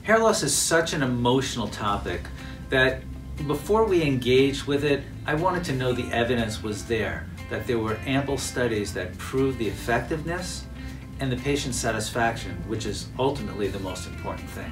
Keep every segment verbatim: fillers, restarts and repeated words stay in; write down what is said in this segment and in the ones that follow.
Hair loss is such an emotional topic that before we engaged with it, I wanted to know the evidence was there, that there were ample studies that proved the effectiveness and the patient satisfaction, which is ultimately the most important thing.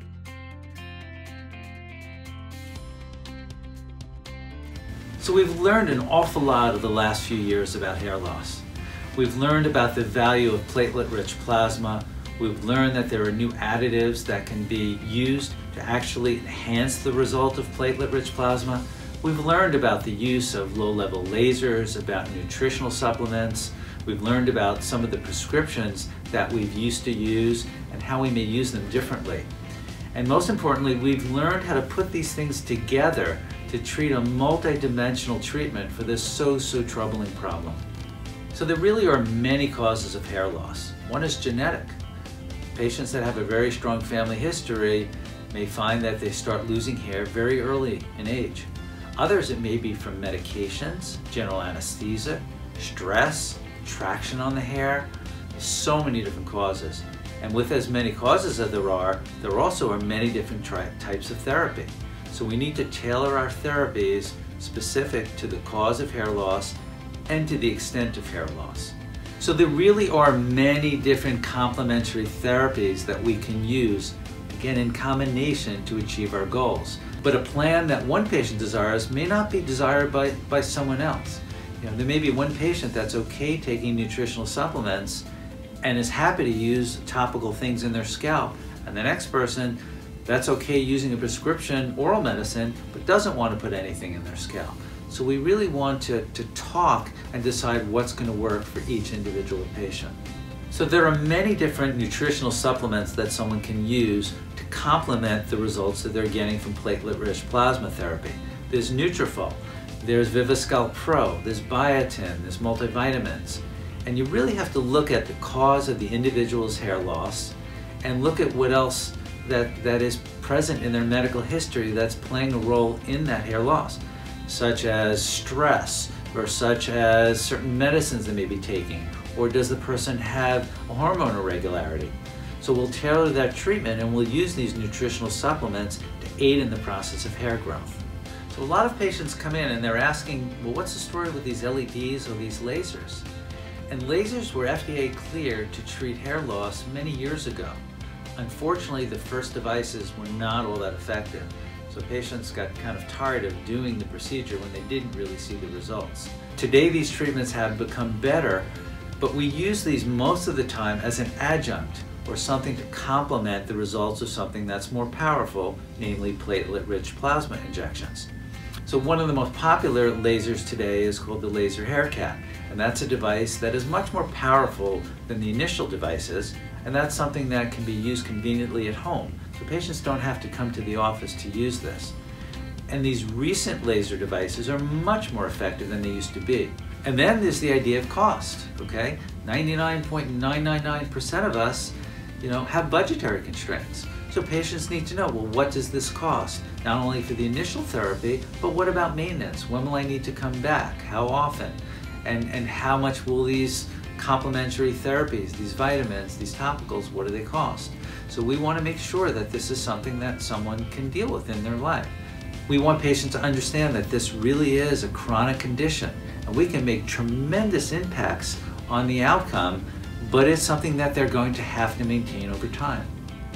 So we've learned an awful lot of the last few years about hair loss. We've learned about the value of platelet-rich plasma. We've learned that there are new additives that can be used to actually enhance the result of platelet-rich plasma. We've learned about the use of low-level lasers, about nutritional supplements. We've learned about some of the prescriptions that we've used to use and how we may use them differently. And most importantly, we've learned how to put these things together to treat a multidimensional treatment for this so, so troubling problem. So there really are many causes of hair loss. One is genetic. Patients that have a very strong family history may find that they start losing hair very early in age. Others, it may be from medications, general anesthesia, stress, traction on the hair, so many different causes. And with as many causes as there are, there also are many different types of therapy. So we need to tailor our therapies specific to the cause of hair loss and to the extent of hair loss. So there really are many different complementary therapies that we can use, again in combination, to achieve our goals. But a plan that one patient desires may not be desired by, by someone else. You know, there may be one patient that's okay taking nutritional supplements and is happy to use topical things in their scalp, and the next person that's okay using a prescription oral medicine but doesn't want to put anything in their scalp. So we really want to, to talk and decide what's going to work for each individual patient. So there are many different nutritional supplements that someone can use to complement the results that they're getting from platelet-rich plasma therapy. There's Nutrafol, there's Viviscal Pro, there's biotin, there's multivitamins. And you really have to look at the cause of the individual's hair loss and look at what else that, that is present in their medical history that's playing a role in that hair loss, such as stress, or such as certain medicines they may be taking, or does the person have a hormone irregularity? So we'll tailor that treatment and we'll use these nutritional supplements to aid in the process of hair growth. So a lot of patients come in and they're asking, well, what's the story with these L E Ds or these lasers? And lasers were F D A cleared to treat hair loss many years ago. Unfortunately, the first devices were not all that effective. So patients got kind of tired of doing the procedure when they didn't really see the results. Today, these treatments have become better, but we use these most of the time as an adjunct or something to complement the results of something that's more powerful, namely platelet-rich plasma injections. So one of the most popular lasers today is called the laser hair cap, and that's a device that is much more powerful than the initial devices, and that's something that can be used conveniently at home. So patients don't have to come to the office to use this. And these recent laser devices are much more effective than they used to be. And then there's the idea of cost, okay? ninety-nine point nine nine nine percent of us, you know, have budgetary constraints. So patients need to know, well, what does this cost? Not only for the initial therapy, but what about maintenance? When will I need to come back? How often? And, and how much will these complementary therapies, these vitamins, these topicals, what do they cost? So we want to make sure that this is something that someone can deal with in their life. We want patients to understand that this really is a chronic condition, and we can make tremendous impacts on the outcome, but it's something that they're going to have to maintain over time.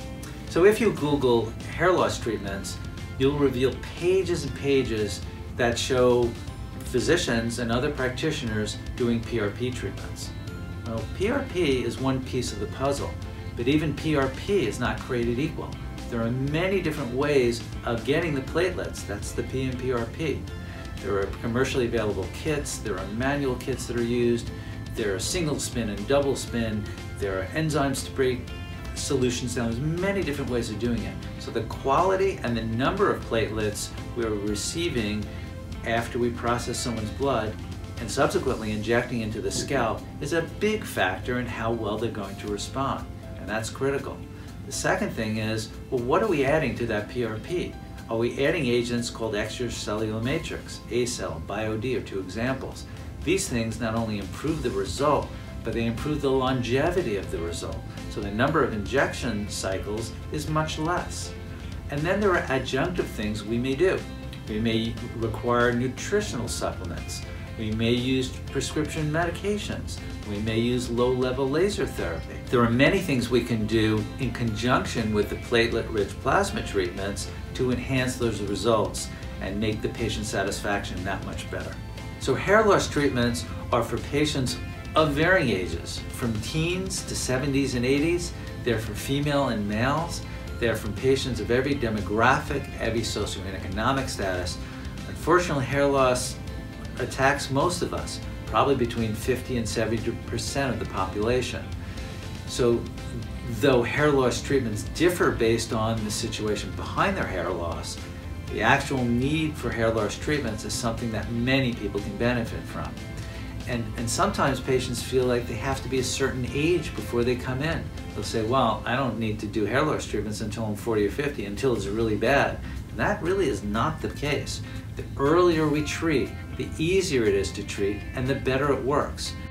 So if you Google hair loss treatments, you'll reveal pages and pages that show physicians and other practitioners doing P R P treatments. Well, P R P is one piece of the puzzle, but even P R P is not created equal. There are many different ways of getting the platelets. That's the P in P R P. There are commercially available kits, there are manual kits that are used, there are single spin and double spin, there are enzymes to break solutions down. There's many different ways of doing it. So the quality and the number of platelets we're receiving after we process someone's blood and subsequently injecting into the scalp is a big factor in how well they're going to respond, and that's critical. The second thing is, well, what are we adding to that P R P? Are we adding agents called Extracellular Matrix? Acell, BioD are two examples. These things not only improve the result, but they improve the longevity of the result. So the number of injection cycles is much less. And then there are adjunctive things we may do. We may require nutritional supplements. We may use prescription medications. We may use low-level laser therapy. There are many things we can do in conjunction with the platelet-rich plasma treatments to enhance those results and make the patient satisfaction that much better. So hair loss treatments are for patients of varying ages, from teens to seventies and eighties. They're for female and males. They're from patients of every demographic, every socioeconomic status. Unfortunately, hair loss attacks most of us, probably between fifty and seventy percent of the population. So though hair loss treatments differ based on the situation behind their hair loss, the actual need for hair loss treatments is something that many people can benefit from. And, and sometimes patients feel like they have to be a certain age before they come in. They'll say, well, I don't need to do hair loss treatments until I'm forty or fifty, until it's really bad. And that really is not the case. The earlier we treat, the easier it is to treat, and the better it works.